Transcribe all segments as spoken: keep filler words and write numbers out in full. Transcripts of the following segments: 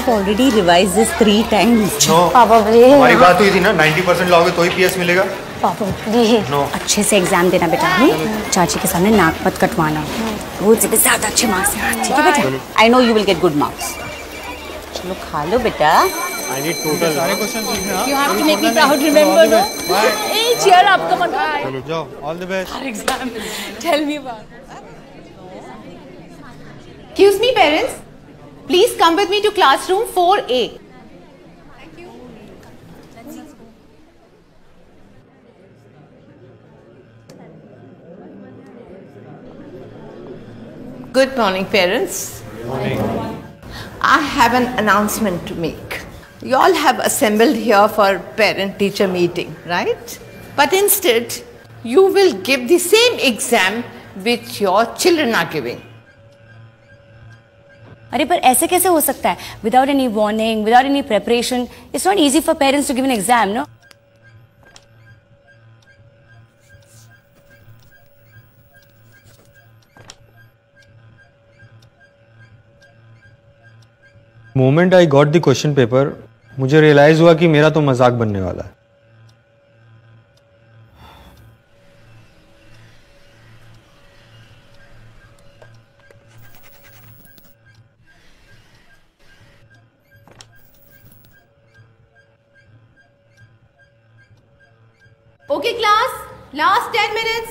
Already revised this three times. No. पापा please. हमारी बात हुई थी ना, ninety percent लाओगे तो ही पीएस मिलेगा। पापा प्लीज। No. अच्छे से एग्जाम देना बेटा। चाची के सामने नाक मत कटवाना। वो से ज्यादा अच्छे मार्क्स ठीक है बेटा? I know you will get good marks. चलो खा लो बेटा। I need total. सारे क्वेश्चन सीखने हैं। You have to make me proud. Remember, no? Hey, cheer up, come on. चलो जाओ, all the best. Our exam. Tell me about it. Excuse me, parents. Please come with me to classroom four A. Thank you. Good morning, parents. Morning. I have an announcement to make. You all have assembled here for parent-teacher meeting, right? But instead, you will give the same exam which your children are giving. अरे पर ऐसे कैसे हो सकता है? Without any warning, without any preparation, it's not easy for parents to give an exam, no? Moment I got the question paper, मुझे realize हुआ कि मेरा तो मजाक बनने वाला है। Okay, class. Last ten minutes.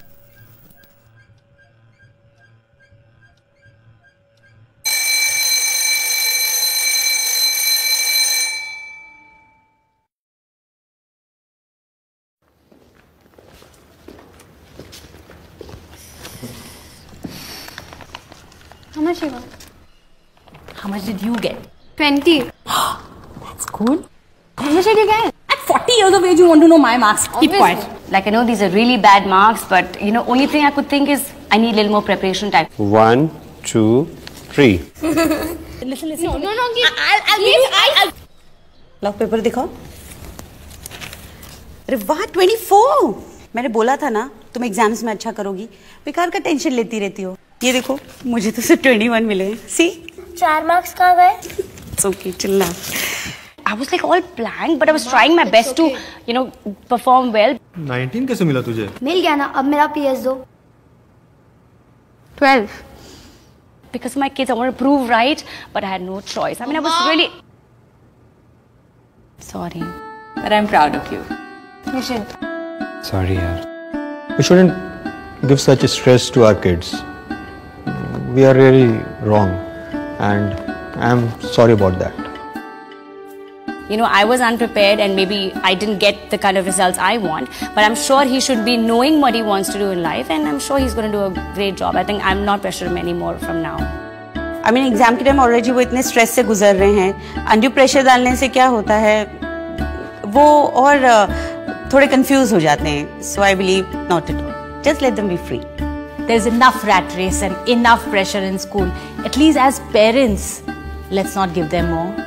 How much you got? How much did you get? Twenty. That's cool. How much did you get? At forty years of age, you want to know my marks? Keep Obviously. quiet. Like I know these are really bad marks, but you know, only thing I could think is I need a little more preparation time. One, two, three. Listen, listen. No, no, no. Give, I'll, I'll give. I'll, I'll. लाओ paper दिखाओ। अरे वाह twenty-four! मैंने बोला था ना तुम exams में अच्छा करोगी। बेकार का टेंशन लेती रहती हो। ये देखो मुझे तो सिर्फ twenty-one मिले हैं। See? चार मार्क्स कहाँ गए? It's okay, chill now. I was like all planned, but I was trying my best to, you know, perform well. nineteen कैसे मिला तुझे? मिल गया ना, अब मेरा पीएस दो। twelve. Because of my kids, I want to prove right, but I had no choice. I mean, I was really sorry, but I'm proud of you. You should. Sorry यार. We shouldn't give such stress to our kids. We are really wrong, and I'm sorry about that. You know, I was unprepared and maybe I didn't get the kind of results I want, but I'm sure he should be knowing what he wants to do in life, and I'm sure he's going to do a great job. I think I'm not pressuring him anymore from now. I mean, exam के time already वो इतने stress से गुजर रहे हैं. Undue pressure डालने से क्या होता है? वो और थोड़े confused हो जाते हैं. So I believe not at all. Just let them be free. There's enough rat race and enough pressure in school. At least as parents, let's not give them more.